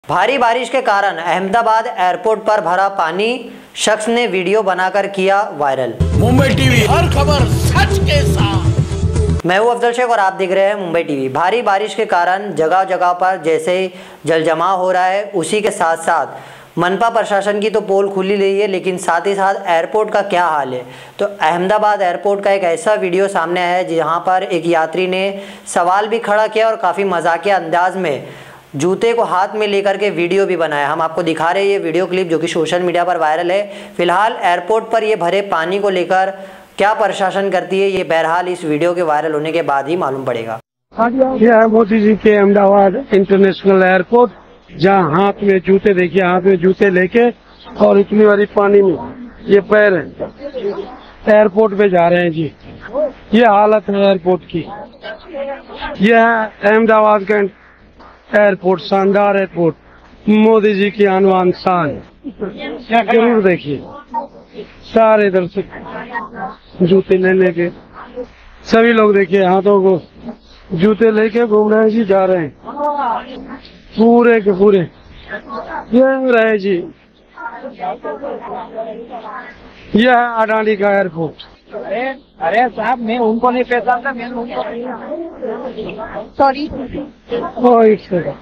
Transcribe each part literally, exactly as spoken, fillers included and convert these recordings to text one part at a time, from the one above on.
भारी बारिश के कारण अहमदाबाद एयरपोर्ट पर भरा पानी, शख्स ने वीडियो बनाकर किया वायरल। मुंबई टीवी, हर खबर सच के साथ। मैं हूं अफजल शेख और आप देख रहे हैं मुंबई टीवी। भारी बारिश के कारण जगह जगह पर जैसे जल जमाव हो रहा है, उसी के साथ साथ मनपा प्रशासन की तो पोल खुली रही है, लेकिन साथ ही साथ एयरपोर्ट का क्या हाल है। तो अहमदाबाद एयरपोर्ट का एक ऐसा वीडियो सामने आया है जहां पर एक यात्री ने सवाल भी खड़ा किया और काफ़ी मजाकिया अंदाज में जूते को हाथ में लेकर के वीडियो भी बनाया। हम आपको दिखा रहे हैं ये वीडियो क्लिप जो कि सोशल मीडिया पर वायरल है। फिलहाल एयरपोर्ट पर ये भरे पानी को लेकर क्या प्रशासन करती है, ये बहरहाल इस वीडियो के वायरल होने के बाद ही मालूम पड़ेगा। यह है मोदी जी के अहमदाबाद इंटरनेशनल एयरपोर्ट, जहाँ हाथ में जूते, देखिए हाथ में जूते लेके और इतनी बड़ी पानी में ये पैर एयरपोर्ट पे जा रहे हैं जी। ये हालत है एयरपोर्ट की। यह है अहमदाबाद का एयरपोर्ट, शानदार एयरपोर्ट, मोदी जी की आनवान शान। जरूर देखिए, सारे दर्शक जूते ले लेके, सभी लोग देखिए हाथों को जूते लेके घूम रहे हैं जी, जा रहे हैं पूरे के पूरे। ये रहे जी, यह है अडानी का एयरपोर्ट। अरे अरे साहब, मैं उनको नहीं पहचानता, मैं उनको सॉरी कोई सेकंड।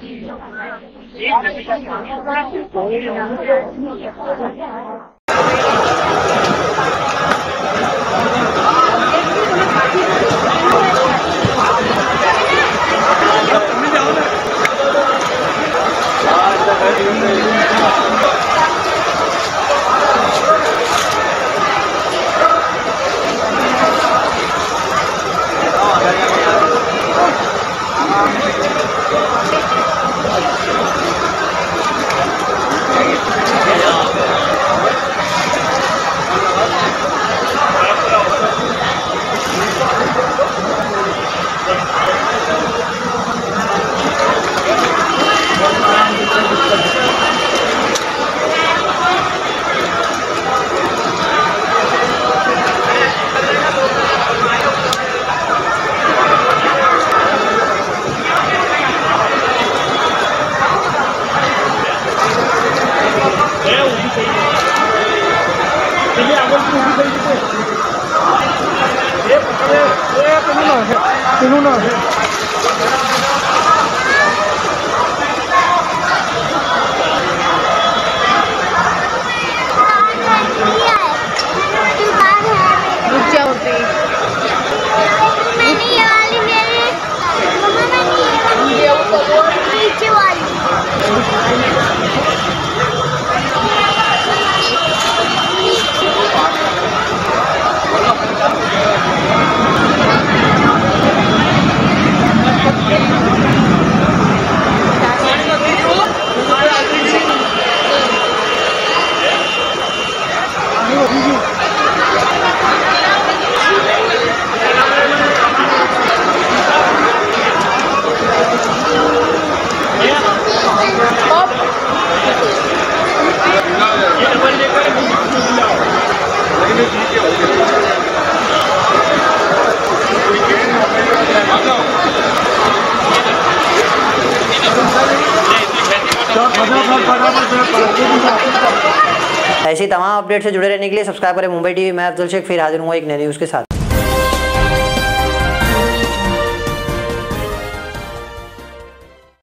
ऐसी तमाम अपडेट से जुड़े रहने के लिए सब्सक्राइब करें मुंबई टीवी। मैं अफजल शेख फिर हाजिर हूँ एक नई न्यूज़ के साथ।